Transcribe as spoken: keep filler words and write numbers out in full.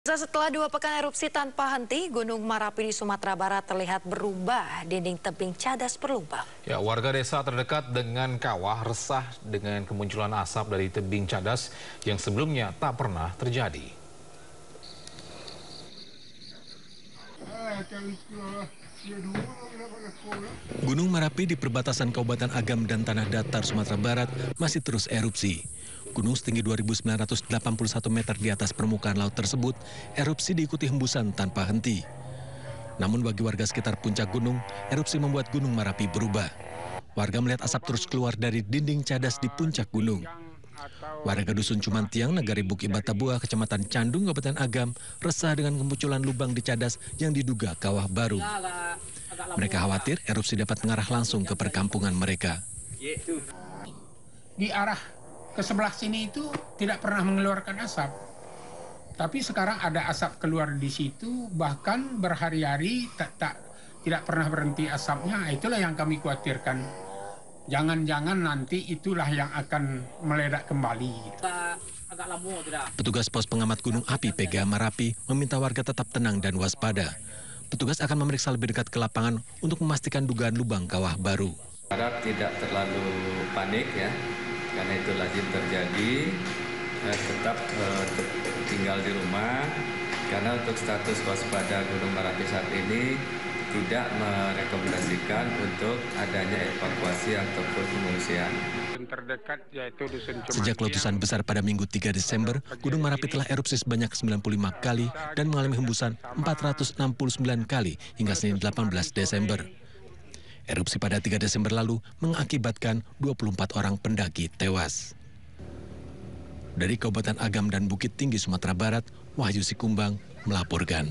Setelah dua pekan erupsi tanpa henti, Gunung Merapi di Sumatera Barat terlihat berubah. Dinding tebing cadas berlubang. Ya, warga desa terdekat dengan kawah resah dengan kemunculan asap dari tebing cadas yang sebelumnya tak pernah terjadi. Gunung Merapi di perbatasan Kabupaten Agam dan Tanah Datar, Sumatera Barat masih terus erupsi. Gunung setinggi dua ribu sembilan ratus delapan puluh satu meter di atas permukaan laut tersebut, erupsi diikuti hembusan tanpa henti. Namun bagi warga sekitar puncak gunung, erupsi membuat Gunung Merapi berubah. Warga melihat asap terus keluar dari dinding cadas di puncak gunung. Warga Dusun Cumantiang, Nagari Buki Batabuah, Kecamatan Candung, Kabupaten Agam, resah dengan kemunculan lubang di cadas yang diduga kawah baru. Mereka khawatir erupsi dapat mengarah langsung ke perkampungan mereka. Di arah ke sebelah sini itu tidak pernah mengeluarkan asap. Tapi sekarang ada asap keluar di situ, bahkan berhari-hari tak, tak, tidak pernah berhenti asapnya. Itulah yang kami khawatirkan. Jangan-jangan nanti itulah yang akan meledak kembali. Gitu. Petugas pos pengamat gunung api P G A Merapi meminta warga tetap tenang dan waspada. Petugas akan memeriksa lebih dekat ke lapangan untuk memastikan dugaan lubang kawah baru. Harap tidak terlalu panik ya, karena itu lazim terjadi. Eh, tetap eh, tinggal di rumah, karena untuk status waspada Gunung Merapi saat ini tidak merekomendasikan untuk adanya evakuasi ataupun pengungsian. Terdekat yaitu Dusun Cumantiang. Sejak letusan besar pada Minggu tiga Desember, Gunung Merapi telah erupsi sebanyak sembilan puluh lima kali dan mengalami hembusan empat ratus enam puluh sembilan kali hingga Senin delapan belas Desember. Erupsi pada tiga Desember lalu mengakibatkan dua puluh empat orang pendaki tewas. Dari Kabupaten Agam dan Bukit Tinggi, Sumatera Barat, Wahyu Sikumbang melaporkan.